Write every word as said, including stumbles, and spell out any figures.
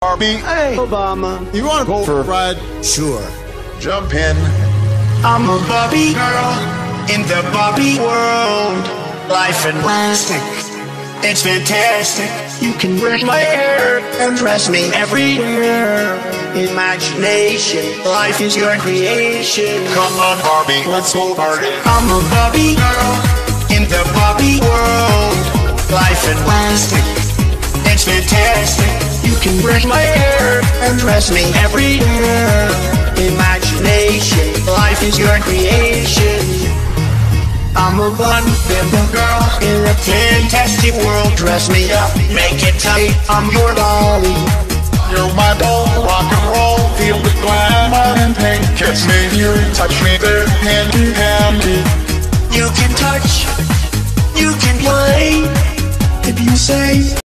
Barbie. Hey, Obama. You wanna go for a ride? Sure. Jump in. I'm a Barbie girl in the Barbie world. Life and plastic, it's fantastic. You can brush my hair and dress me everywhere. Imagination, life is your creation. Come on, Barbie, let's go party. I'm a Barbie girl in the Barbie world. Life and plastic, it's fantastic. You can brush my hair and dress me everywhere. Imagination, life is your creation. I'm a fun, simple girl in a fantastic world. Dress me up, make it tight, I'm your dolly. You're my doll, rock and roll, feel the glamour and pain. Kiss me here, touch me there, hand in hand. You can touch, you can play, if you say